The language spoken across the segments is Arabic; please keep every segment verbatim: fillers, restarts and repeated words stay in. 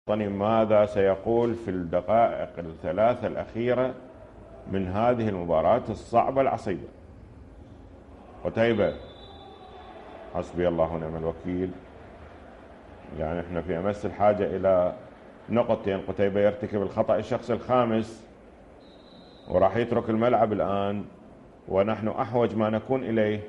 الوطني ماذا سيقول في الدقائق الثلاثة الأخيرة من هذه المباراة الصعبة العصيبة. قتيبة، حسبي الله ونعم الوكيل، يعني احنا في أمس الحاجة إلى نقطتين. قتيبة يرتكب الخطأ الشخصي الخامس وراح يترك الملعب الآن، ونحن أحوج ما نكون إليه،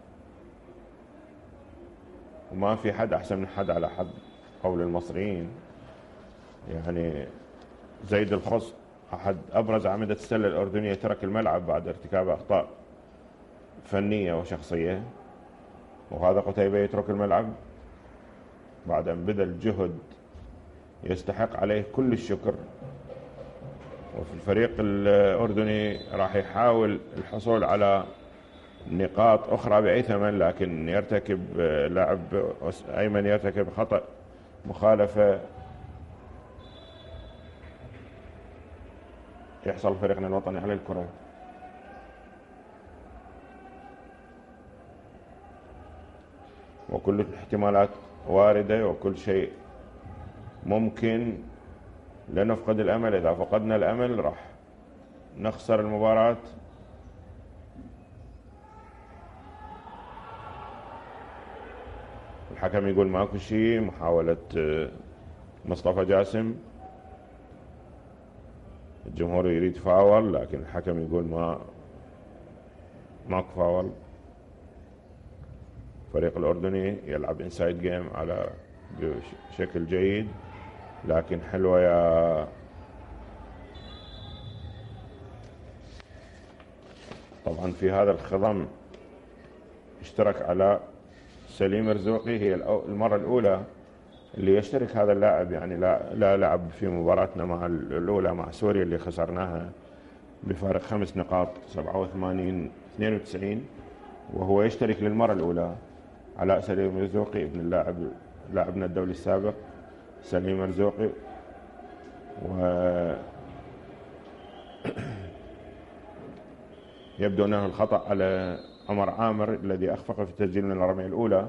وما في حد أحسن من حد على حد قول المصريين. يعني زيد الخص أحد أبرز أعمدة السلة الأردنية ترك الملعب بعد ارتكاب أخطاء فنية وشخصية، وهذا قتيبة يترك الملعب بعد أن بذل جهد يستحق عليه كل الشكر. وفي الفريق الأردني راح يحاول الحصول على نقاط أخرى بأي ثمن، لكن يرتكب لاعب أيمن يرتكب خطأ مخالفة يحصل فريقنا الوطني على الكرة. وكل الاحتمالات واردة وكل شيء ممكن. لا نفقد الأمل، إذا فقدنا الأمل راح نخسر المباراة. الحكم يقول ماكو شيء، محاولة مصطفى جاسم. الجمهور يريد فاول، لكن الحكم يقول ما ماكو فاول. الفريق الأردني يلعب انسايد جيم على بشكل جيد، لكن حلوة يا طبعا في هذا الخضم اشترك على سليم مرزوقي. هي المرة الأولى اللي يشترك هذا اللاعب، يعني لا لا لعب في مباراتنا مع الأولى مع سوريا اللي خسرناها بفارق خمس نقاط سبعة وثمانين اثنين وتسعين، وهو يشترك للمرة الأولى. علاء سليم مرزوقي ابن اللاعب لاعبنا الدولي السابق سليم مرزوقي. و يبدو أنه الخطأ على عمر عامر الذي أخفق في التسجيل من الرمية الأولى.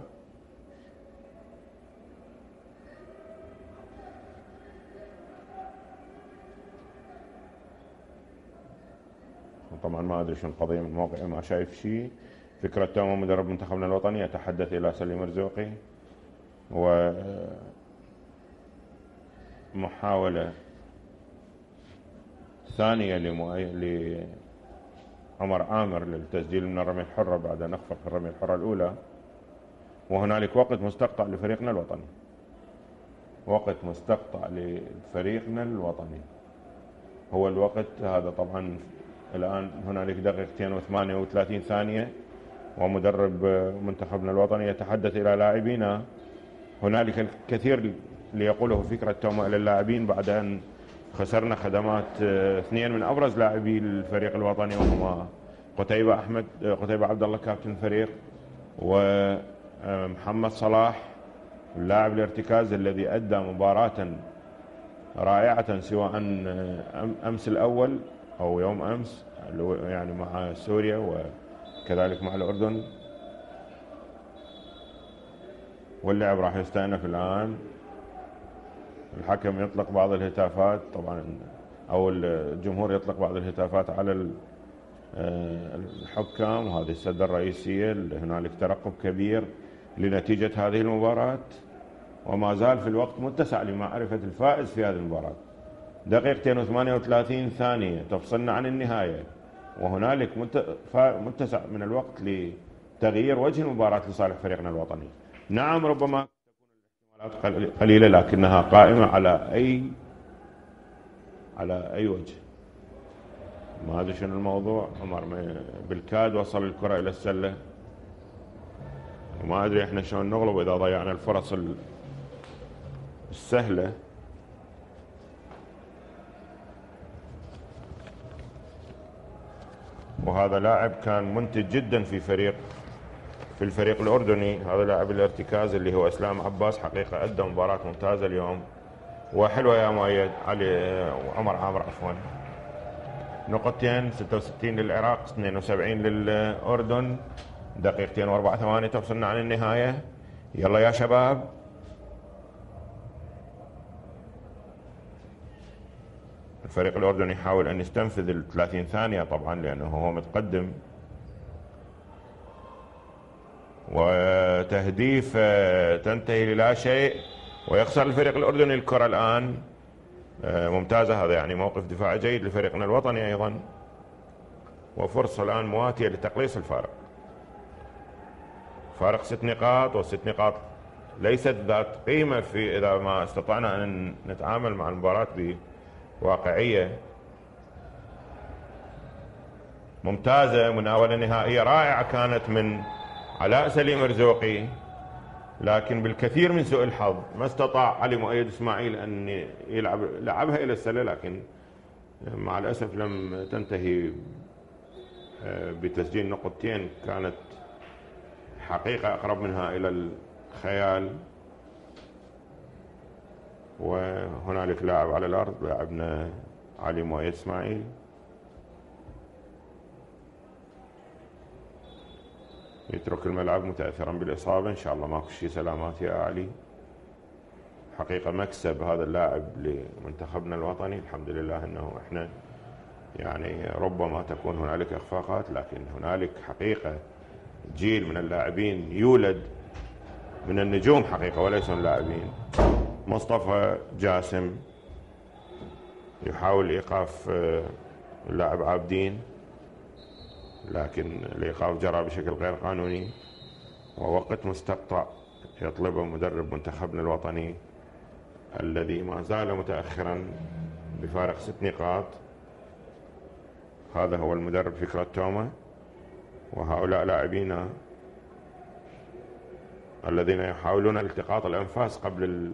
طبعا ما أدري شو القضية من موقعي، ما شايف شيء. فكرة توما مدرب منتخبنا الوطني يتحدث إلى سليم مرزوقي، ومحاولة ثانية لعمر عامر للتسجيل من الرمية الحرة بعد أن أخفق الرمية الحرة الأولى. وهنالك وقت مستقطع لفريقنا الوطني، وقت مستقطع لفريقنا الوطني هو الوقت هذا. طبعا الآن هنالك دقيقتين وثمانية وثلاثين ثانية، ومدرب منتخبنا الوطني يتحدث إلى لاعبينا. هنالك الكثير ليقوله فكرة توما إلى اللاعبين بعد أن خسرنا خدمات اثنين من أبرز لاعبي الفريق الوطني، وهما قتيبة أحمد قتيبة عبد الله كابتن الفريق، ومحمد صلاح اللاعب الارتكاز الذي أدى مباراة رائعة سواء أمس الأول أو يوم أمس، يعني مع سوريا وكذلك مع الأردن. واللعب راح يستأنف الآن. الحكم يطلق بعض الهتافات طبعا، أو الجمهور يطلق بعض الهتافات على الحكام، وهذه السدة الرئيسية. هنالك ترقب كبير لنتيجة هذه المباراة، وما زال في الوقت متسع لمعرفة الفائز في هذه المباراة. دقيقتين وثمانية وثلاثين ثانية تفصلنا عن النهاية، وهنالك متسع من الوقت لتغيير وجه المباراة لصالح فريقنا الوطني. نعم ربما تكون الاحتمالات قليلة، لكنها قائمة على أي على أي وجه. ما أدري شنو الموضوع. عمر بالكاد وصل الكرة إلى السلة، وما أدري إحنا شلون نغلب إذا ضيعنا الفرص السهلة. وهذا لاعب كان منتج جدا في فريق في الفريق الأردني، هذا لاعب الارتكاز اللي هو إسلام عباس. حقيقة أدى مباراة ممتازة اليوم وحلوة يا مؤيد علي وعمر عامر عفوا. نقطتين، ستة وستين للعراق اثنين وسبعين للأردن. دقيقتين واربع ثواني تفصلنا عن النهاية. يلا يا شباب. الفريق الأردني يحاول أن يستنفذ الثلاثين ثانية طبعا لأنه هو متقدم، وتهديف تنتهي للا شيء ويخسر الفريق الأردني الكرة الآن. ممتازة، هذا يعني موقف دفاعي جيد لفريقنا الوطني أيضا، وفرصة الآن مواتية لتقليص الفارق. فارق ست نقاط، والست نقاط ليست ذات قيمة في إذا ما استطعنا أن نتعامل مع المباراة بواقعية. ممتازة، مناولة نهائية رائعة كانت من علاء سليم رزوقي، لكن بالكثير من سوء الحظ ما استطاع علي مؤيد اسماعيل أن يلعب لعبها إلى السلة، لكن مع الأسف لم تنتهي بتسجيل نقطتين. كانت حقيقة أقرب منها إلى الخيال. وهنالك لاعب على الأرض، لاعبنا علي مؤيد اسماعيل. يترك الملعب متأثرا بالإصابة، إن شاء الله ماكو شيء. سلامات يا علي. حقيقة مكسب هذا اللاعب لمنتخبنا الوطني. الحمد لله أنه إحنا يعني ربما تكون هنالك إخفاقات، لكن هنالك حقيقة جيل من اللاعبين يولد من النجوم حقيقة وليس من اللاعبين. مصطفى جاسم يحاول إيقاف اللاعب عابدين، لكن الإيقاف جرى بشكل غير قانوني، ووقت مستقطع يطلبه مدرب منتخبنا الوطني الذي ما زال متأخرا بفارق ست نقاط. هذا هو المدرب فكرة توما، وهؤلاء لاعبين الذين يحاولون التقاط الأنفاس قبل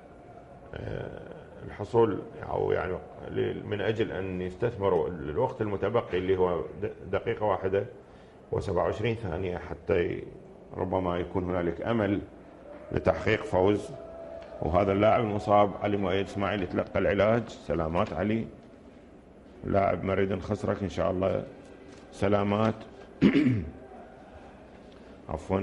الحصول أو يعني من أجل أن يستثمروا الوقت المتبقي اللي هو دقيقة واحدة وسبعة وعشرين ثانية حتى ربما يكون هنالك أمل لتحقيق فوز. وهذا اللاعب المصاب علي مؤيد اسماعيل يتلقى العلاج. سلامات علي، لاعب مريض خسرك، إن شاء الله سلامات. عفوا.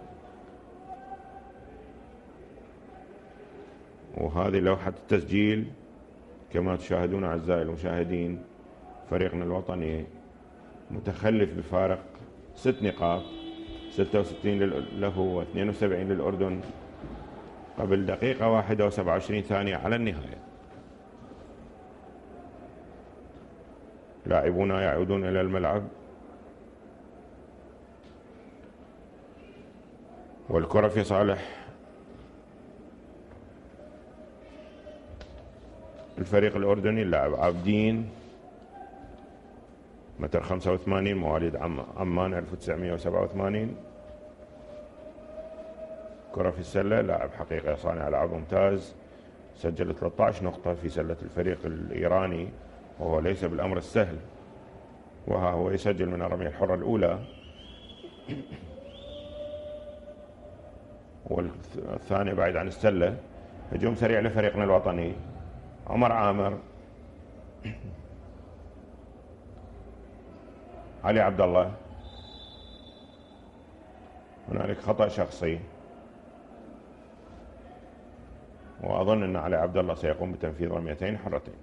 وهذه لوحة التسجيل كما تشاهدون أعزائي المشاهدين. فريقنا الوطني متخلف بفارق ست نقاط، ستة وستين له واثنين وسبعين للأردن قبل دقيقة واحدة وسبعة وعشرين ثانية على النهاية. لاعبونا يعودون إلى الملعب، والكرة في صالح الفريق الأردني. اللاعب عابدين متر خمسة وثمانين، مواليد عمان ألف وتسعمئة وسبعة وثمانين. كرة في السلة، لاعب حقيقة صانع ألعاب ممتاز، سجل ثلاثة عشر نقطة في سلة الفريق الإيراني، وهو ليس بالأمر السهل. وها هو يسجل من الرمية الحرة الأولى، والثانية بعيد عن السلة. هجوم سريع لفريقنا الوطني. عمر عامر، علي عبد الله. هنالك خطأ شخصي، وأظن أن علي عبد الله سيقوم بتنفيذ رميتين حرتين.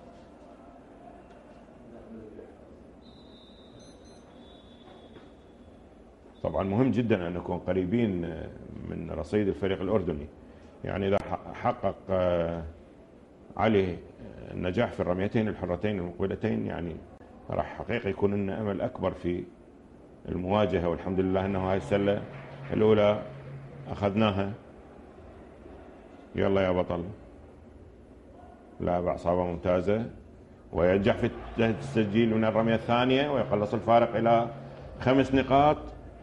طبعا مهم جدا أن نكون قريبين من رصيد الفريق الأردني. يعني إذا حقق علي النجاح في الرميتين الحرتين المقبلتين، يعني راح حقيقة يكون لنا أمل أكبر في المواجهة. والحمد لله أنه هاي السلة الأولى أخذناها. يلا يا بطل. لاعب أعصابه ممتازة، وينجح في التسجيل من الرمية الثانية ويقلص الفارق إلى خمس نقاط.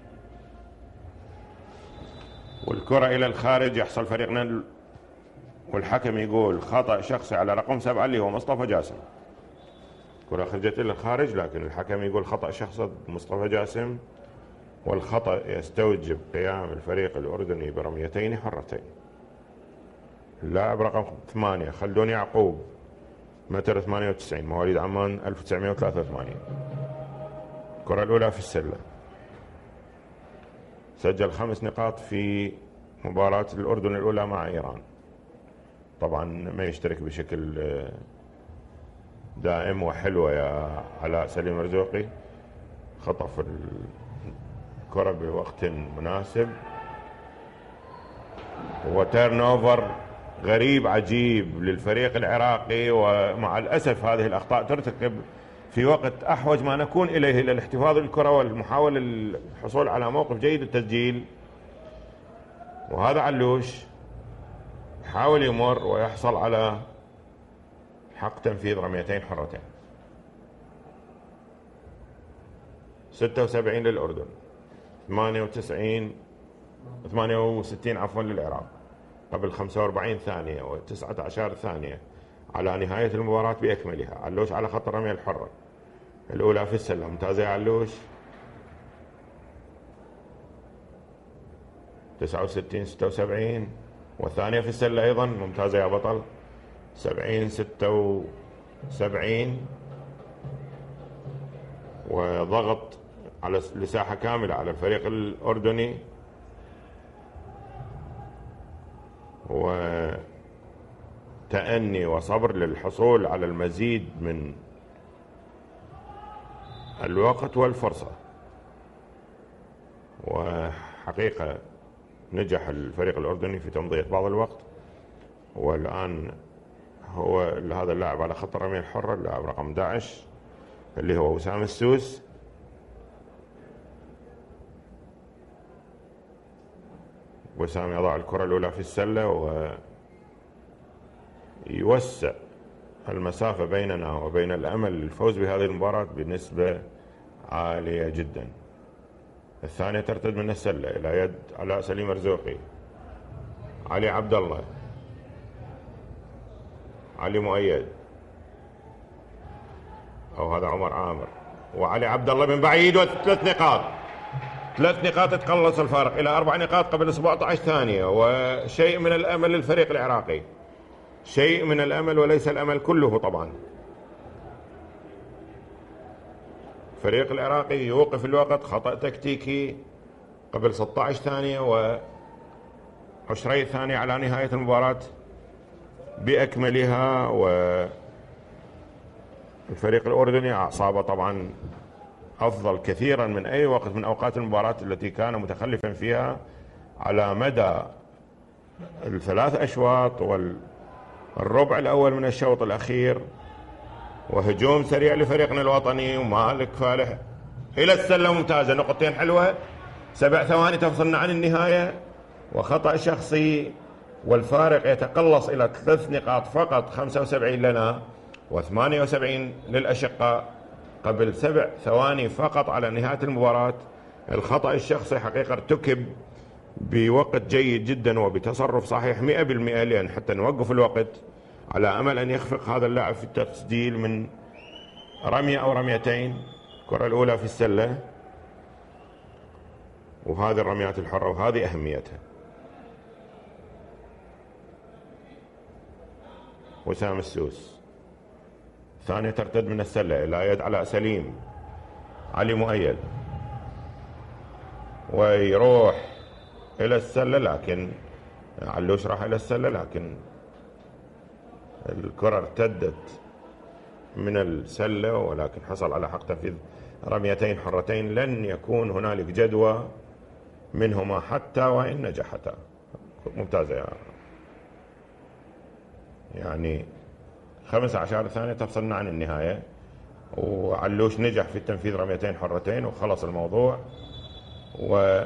والكرة إلى الخارج. يحصل فريقنا والحكم يقول خطأ شخصي على رقم سبعة اللي هو مصطفى جاسم. كرة خرجت إلى الخارج، لكن الحكم يقول خطأ شخصي مصطفى جاسم، والخطأ يستوجب قيام الفريق الأردني برميتين حرتين. اللاعب رقم ثمانية خلدون يعقوب، متر ثمانية وتسعين، مواليد عمان ألف وتسعمئة وثلاثة وثمانين. الكرة الأولى في السلة. سجل خمس نقاط في مباراة الأردن الأولى مع إيران. طبعا ما يشترك بشكل دائم وحلوة يا علاء سليم مرزوقي. خطف الكرة بوقت مناسب، وتيرن اوفر غريب عجيب للفريق العراقي، ومع الأسف هذه الأخطاء ترتكب في وقت أحوج ما نكون إليه إلى الاحتفاظ بالكرة والمحاولة الحصول على موقف جيد للتسجيل. وهذا علوش يحاول يمر ويحصل على حق تنفيذ رميتين حرتين. ستة وسبعين للأردن، ثمانية وتسعين ثمانية وستين عفوا للعراق، قبل خمسة وأربعين ثانية وتسعة عشر ثانية على نهاية المباراة بأكملها. علوش على خط الرمية الحرة الأولى في السلة، ممتازة يا علوش. تسعة وستين ستة وسبعين، والثانية في السلة أيضا ممتازة يا بطل. سبعين ستة وسبعين، وضغط على لساحة كاملة على الفريق الأردني، وتأني وصبر للحصول على المزيد من الوقت والفرصة. وحقيقة نجح الفريق الأردني في تمضية بعض الوقت، والآن هو هذا اللاعب على خط الرمية الحرة، اللاعب رقم أحد عشر اللي هو وسام السوس. وسام يضع الكرة الأولى في السلة ويوسع المسافة بيننا وبين الأمل للفوز بهذه المباراة بنسبة عالية جدا. الثانية ترتد من السلة إلى يد علاء سليم مرزوقي. علي عبد الله، علي مؤيد، أو هذا عمر عامر، وعلي عبد الله من بعيد، وثلاث نقاط ثلاث نقاط تقلص الفارق إلى أربع نقاط قبل سبعة عشر ثانية، وشيء من الأمل للفريق العراقي، شيء من الأمل وليس الأمل كله طبعا. الفريق العراقي يوقف الوقت، خطأ تكتيكي قبل ستة عشر ثانية وعشرين ثانية على نهاية المباراة بأكملها. والفريق الأردني أعصابه طبعا أفضل كثيرا من أي وقت من أوقات المباراة التي كان متخلفا فيها على مدى الثلاث أشواط والربع الأول من الشوط الأخير. وهجوم سريع لفريقنا الوطني، ومالك فالح إلى السلة ممتازة، نقطتين حلوة، سبع ثواني تفصلنا عن النهاية، وخطأ شخصي، والفارق يتقلص إلى ثلاث نقاط فقط. خمسة وسبعين لنا وثمانية وسبعين للأشقاء قبل سبع ثواني فقط على نهاية المباراة. الخطأ الشخصي حقيقة ارتكب بوقت جيد جدا وبتصرف صحيح مئة بالمئة، لأن حتى نوقف الوقت على أمل أن يخفق هذا اللاعب في التسجيل من رمية أو رميتين. الكرة الأولى في السلة، وهذه الرميات الحرة وهذه أهميتها. وسام السوس، ثانية ترتد من السلة إلى يد علاء سليم. علي مؤيد، ويروح إلى السلة، لكن علوش راح إلى السلة، لكن الكرة ارتدت من السلة، ولكن حصل على حق تنفيذ رميتين حرتين لن يكون هنالك جدوى منهما حتى وإن نجحتا. ممتازة يعني خمسة عشر ثانية تفصلنا عن النهاية، وعلوش نجح في التنفيذ رميتين حرتين وخلص الموضوع. و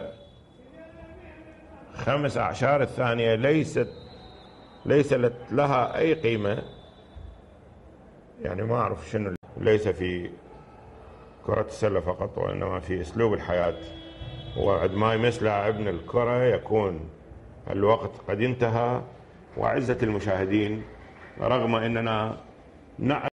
خمسة عشر الثانية ليست ليست لها أي قيمة، يعني ما أعرف شنو، ليس في كرة السلة فقط وإنما في أسلوب الحياة. وعندما يمس لاعبنا الكرة يكون الوقت قد انتهى. وعزة المشاهدين، رغم أننا نعلم